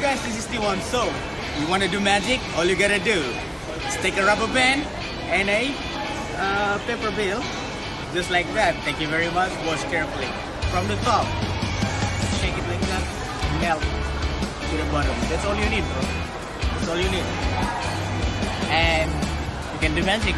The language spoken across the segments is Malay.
guys, this is T1. So, you want to do magic? All you gotta do is take a rubber band and a paper bill, just like that. Thank you very much. Wash carefully from the top. Shake it like that. Melt to the bottom. That's all you need, bro. That's all you need. And you can do magic.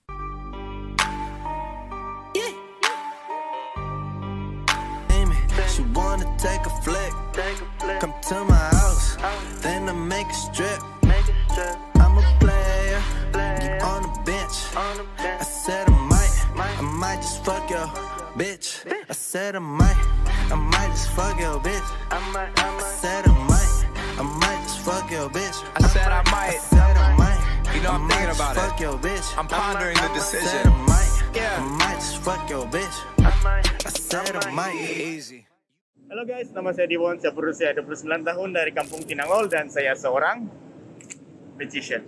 She wanna take a flick, come to my house, then I make a strip. I'm a player, you on the bench. I said I might just fuck your bitch. I said I might just fuck your bitch. I said I might just fuck your bitch. I said I might. You know I'm thinking about it. I'm pondering the decision. I might just fuck your bitch. I said I might. Easy. Halo guys, nama saya Diwon, saya berusia 29 tahun dari Kampung Tinangol dan saya seorang magician.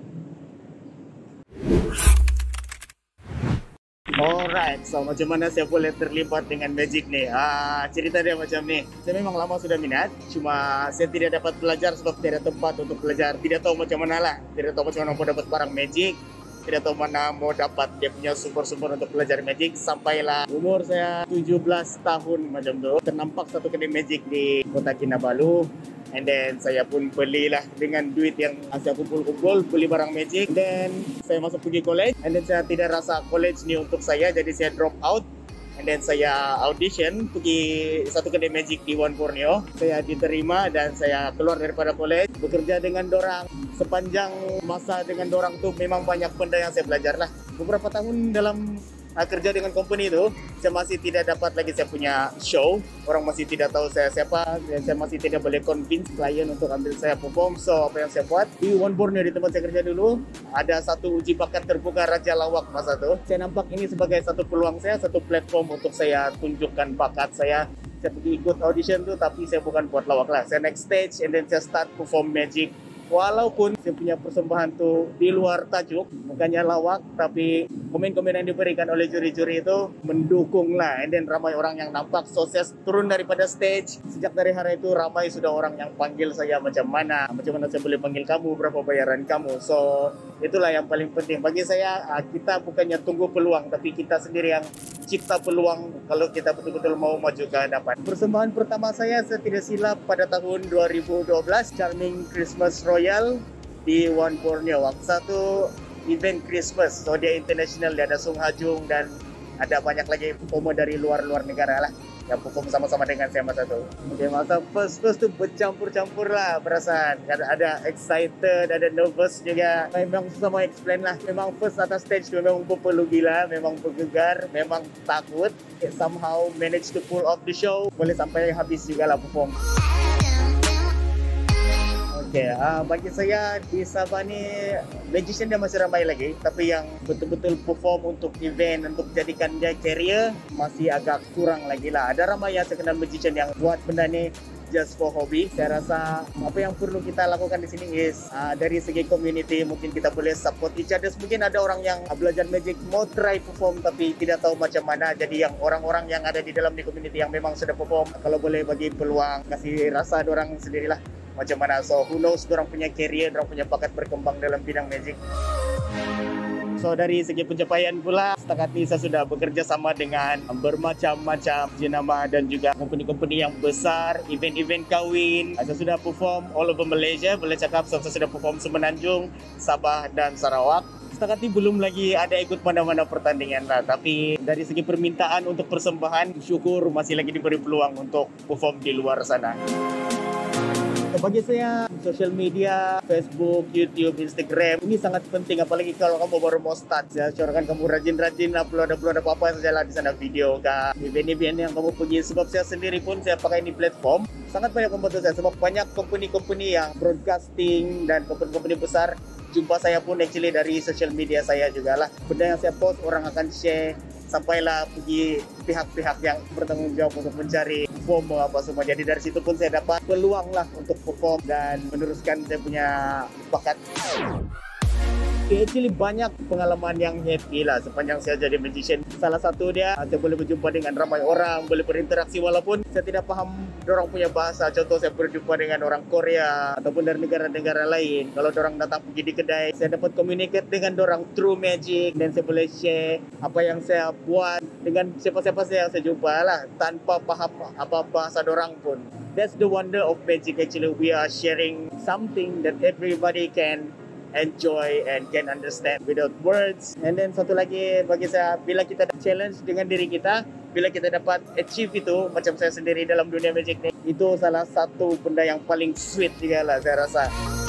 Alright, so macam mana saya boleh terlibat dengan magic nih? Cerita dia macam nih. Saya memang lama sudah minat, cuma saya tidak dapat belajar sebab tidak ada tempat untuk belajar. Tidak tahu macam mana lah, tidak tahu macam mana mau dapat barang magic. Tidak tahu mana mau dapat dia punya sumber-sumber untuk belajar magic. Sampailah umur saya 17 tahun macam tu, ternampak satu kedai magic di Kota Kinabalu. And then saya pun belilah dengan duit yang saya kumpul-kumpul, beli barang magic. Then saya masuk pergi college. And then saya tidak rasa college ni untuk saya, jadi saya drop out. And then saya audition pergi satu kedai magic di One Borneo. Saya diterima dan saya keluar daripada college, bekerja dengan dorang. Sepanjang masa dengan dorang tu memang banyak benda yang saya belajar lah. Beberapa tahun dalam kerja dengan company itu, saya masih tidak dapat lagi saya punya show. Orang masih tidak tahu saya siapa, dan saya masih tidak boleh convince klien untuk ambil saya perform. So, apa yang saya buat di One Borneo, di tempat saya kerja dulu, ada satu uji bakat terbuka Raja Lawak masa itu. Saya nampak ini sebagai satu peluang saya, satu platform untuk saya tunjukkan bakat saya. Saya pergi ikut audition tu, tapi saya bukan buat lawak lah. Saya next stage and then saya start perform magic. Walaupun saya punya persembahan tu di luar tajuk, bukannya lawak, tapi komen-komen yang diberikan oleh juri-juri itu mendukung lah. And then ramai orang yang nampak. So saya turun daripada stage. Sejak dari hari itu ramai sudah orang yang panggil saya macam mana saya boleh panggil kamu, berapa bayaran kamu. So itulah yang paling penting bagi saya. Kita bukannya tunggu peluang, tapi kita sendiri yang cipta peluang kalau kita betul-betul mau maju ke hadapan. Persembahan pertama saya tidak silap pada tahun 2012, Charming Christmas Royal di One Borneo. Waktu satu event Christmas, so dia international, dia ada Sung Ha Jung dan ada banyak lagi performer dari luar negara lah yang perform sama-sama dengan saya masa tu. Okay, masa first tu bercampur-campur lah perasaan. Ada excited, ada nervous juga. Memang susah mau explain lah. Memang first atas stage tu memang berpeluh gila, memang bergegar, memang takut. Somehow manage to pull off the show. Boleh sampai habis juga lah perform. Okay, bagi saya di Sabah ni magician dia masih ramai lagi, tapi yang betul-betul perform untuk event, untuk jadikan dia career masih agak kurang lagi lah. Ada ramai yang saya kenal magician yang buat benda ni just for hobby. Saya rasa apa yang perlu kita lakukan di sini is dari segi community, mungkin kita boleh support each other. Mungkin ada orang yang belajar magic mau try perform tapi tidak tahu macam mana. Jadi yang orang-orang yang ada di dalam di community yang memang sudah perform, kalau boleh bagi peluang, kasih rasa dorang sendirilah macam mana. So who knows, dorang punya career, dorang punya bakat berkembang dalam bidang magic. So dari segi pencapaian pula, setakat ini saya sudah bekerja sama dengan bermacam-macam jenama dan juga company-company yang besar, event-event kahwin. Saya sudah perform all over Malaysia, boleh cakap saya sudah perform Semenanjung, Sabah dan Sarawak. Setakat ini belum lagi ada ikut mana-mana pertandingan lah. Tapi dari segi permintaan untuk persembahan, syukur masih lagi diberi peluang untuk perform di luar sana. Bagi saya, social media, Facebook, YouTube, Instagram ini sangat penting, apalagi kalau kamu baru mau start. Ya, corakan kamu rajin-rajin upload apa-apa saja lah di sana, video ke event-event yang kamu pergi. Sebab saya sendiri pun saya pakai ini platform, sangat banyak membantu saya. Sebab banyak company-company yang broadcasting dan company-company besar jumpa saya pun actually dari social media saya juga lah. Benda yang saya post orang akan share, sampailah pergi pihak-pihak yang bertanggung jawab untuk mencari perform apa semua. Jadi dari situ pun saya dapat peluang lah untuk perform dan meneruskan saya punya bakat. Actually banyak pengalaman yang happy lah sepanjang saya jadi magician. salah satu dia, saya boleh berjumpa dengan ramai orang, boleh berinteraksi walaupun saya tidak paham dorang punya bahasa. Contoh saya berjumpa dengan orang Korea ataupun dari negara-negara lain. Kalau dorang datang pergi di kedai, saya dapat communicate dengan dorang through Magic dan saya boleh share apa yang saya buat dengan siapa-siapa yang saya jumpa lah tanpa paham apa bahasa dorang pun. That's the wonder of Magic actually. We are sharing something that everybody can enjoy and can understand without words. And then satu lagi bagi saya, bila kita challenge dengan diri kita, bila kita dapat achieve itu, macam saya sendiri dalam dunia Magic ni, itu salah satu benda yang paling sweet juga lah saya rasa.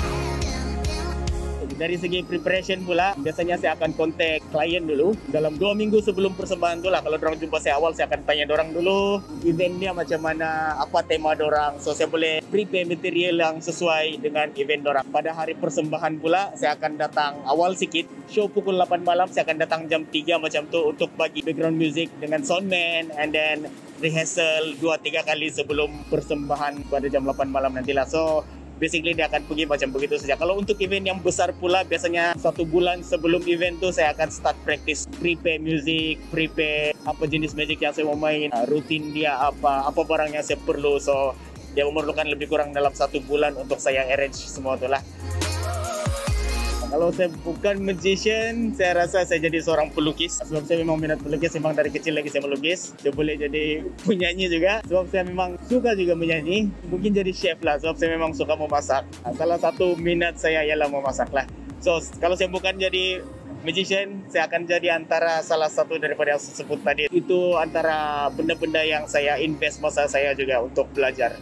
Dari segi preparation pula, biasanya saya akan kontak klien dulu dalam 2 minggu sebelum persembahan tu lah. Kalau dorang jumpa saya awal, saya akan tanya dorang dulu event dia macam mana, apa tema dorang, so saya boleh prepare material yang sesuai dengan event dorang. Pada hari persembahan pula, saya akan datang awal sikit, show pukul 8 malam, saya akan datang jam 3 macam tu untuk bagi background music dengan soundman, and then rehearsal 2-3 kali sebelum persembahan pada jam 8 malam nantilah. So basically dia akan pergi macam begitu saja. Kalau untuk event yang besar pula, biasanya 1 bulan sebelum event tu saya akan start practice, prepare music, prepare apa jenis magic yang saya mau main, rutin dia apa barang yang saya perlu. So dia memerlukan lebih kurang dalam 1 bulan untuk saya arrange semua tu lah. Kalau saya bukan magician, saya rasa saya jadi seorang pelukis. Sebab saya memang minat pelukis, memang dari kecil lagi saya melukis. Saya boleh jadi penyanyi juga. Sebab saya memang suka juga menyanyi. Mungkin jadi chef lah, sebab saya memang suka memasak. Salah satu minat saya ialah memasak lah. So, kalau saya bukan jadi magician, saya akan jadi antara salah satu daripada yang saya sebut tadi. Itu antara benda-benda yang saya invest masa saya juga untuk belajar.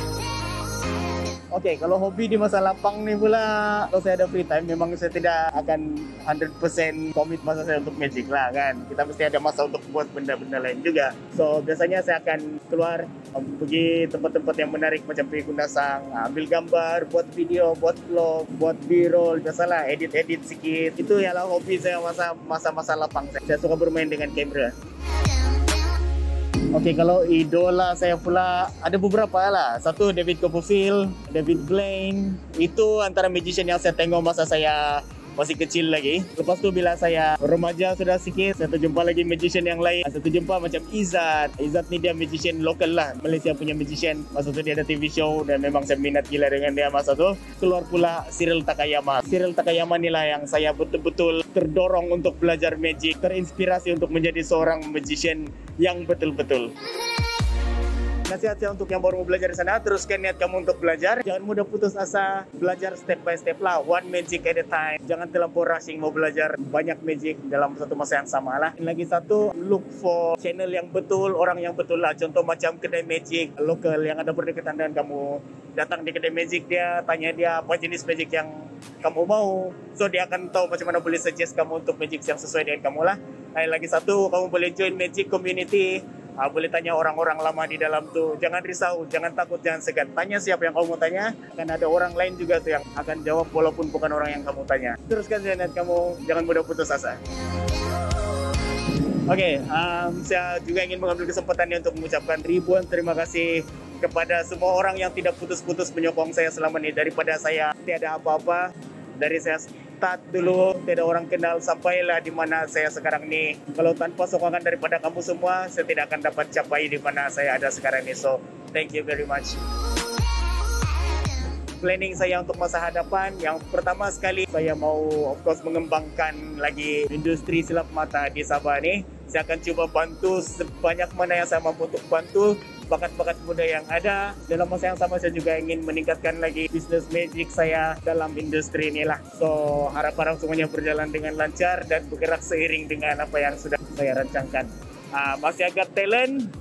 Okey, kalau hobi di masa lapang ni pula, kalau saya ada free time, memang saya tidak akan 100% komit masa saya untuk Magic lah kan. Kita mesti ada masa untuk buat benda-benda lain juga. So, biasanya saya akan keluar, pergi tempat-tempat yang menarik macam pergi Kundasang, ambil gambar, buat video, buat vlog, buat b-roll, biasalah edit-edit sikit. Itu ialah hobi saya masa-masa lapang saya. Saya suka bermain dengan kamera. Okey, kalau idola saya pula ada beberapa lah. Satu David Copperfield, David Blaine. Itu antara magician yang saya tengok masa saya masih kecil lagi. Lepas tu bila saya remaja sudah sikit, saya terjumpa lagi magician yang lain. Saya terjumpa macam Izzat. Izzat ni dia magician lokal lah, Malaysia punya magician. Masa tu dia ada TV show dan memang saya minat gila dengan dia masa tu. Keluar pula Cyril Takayama. Cyril Takayama ni lah yang saya betul-betul terdorong untuk belajar magic, terinspirasi untuk menjadi seorang magician yang betul-betul. Nasihat saya untuk yang baru mau belajar di sana, teruskan niat kamu untuk belajar. Jangan mudah putus asa, belajar step by step lah. One magic at a time. Jangan terlampau rushing mau belajar banyak magic dalam satu masa yang sama lah. Dan lagi satu, look for channel yang betul, orang yang betul lah. Contoh macam kedai magic lokal yang ada berdekatan dengan kamu. Datang di kedai magic dia, tanya dia apa jenis magic yang kamu mau. So dia akan tahu macam mana boleh suggest kamu untuk magic yang sesuai dengan kamu lah. Dan lagi satu, kamu boleh join magic community. Boleh tanya orang-orang lama di dalam tu. Jangan risau, jangan takut, jangan segan. Tanya siapa yang kamu mau tanya. Akan ada orang lain juga tu yang akan jawab walaupun bukan orang yang kamu tanya. Teruskan niat kamu, jangan mudah putus asa. Okey, saya juga ingin mengambil kesempatan ini untuk mengucapkan ribuan terima kasih kepada semua orang yang tidak putus-putus menyokong saya selama ini. Daripada saya tiada apa-apa, dari saya start dulu, tidak orang kenal, sampailah di mana saya sekarang ni. Kalau tanpa sokongan daripada kamu semua, saya tidak akan dapat capai di mana saya ada sekarang ni. So, thank you very much. Planning saya untuk masa hadapan, yang pertama sekali, saya mau of course mengembangkan lagi industri silap mata di Sabah ni. Saya akan cuba bantu sebanyak mana yang saya mampu untuk bantu bakat-bakat muda yang ada. Dalam masa yang sama saya juga ingin meningkatkan lagi bisnes magic saya dalam industri inilah. So harap-harap semuanya berjalan dengan lancar dan bergerak seiring dengan apa yang sudah saya rancangkan. Masih agak talent,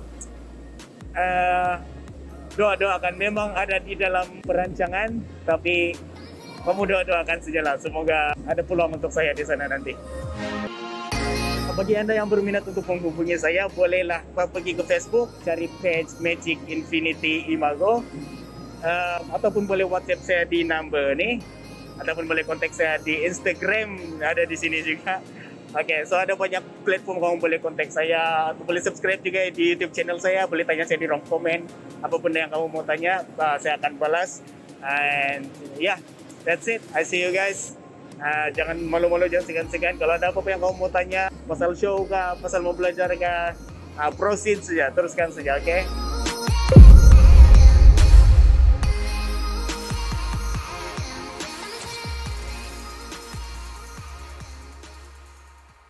doa-doakan memang ada di dalam perancangan, tapi kamu doa-doakan sajalah. Semoga ada peluang untuk saya di sana nanti. Bagi anda yang berminat untuk menghubungi saya, bolehlah pergi ke Facebook, cari page Magic Infinity Imago, ataupun boleh WhatsApp saya di number ni, ataupun boleh kontak saya di Instagram, ada di sini juga. Okay, so ada banyak platform kamu boleh kontak saya, atau boleh subscribe juga di YouTube channel saya, boleh tanya saya di ruang komen, apa benda yang kamu mau tanya, saya akan balas. And yeah, that's it. I see you guys. Jangan malu-malu, jangan segan-segan. Kalau ada apa-apa yang kamu mau tanya, pasal show kah, pasal mau belajar kah, proceed saja, teruskan saja, oke?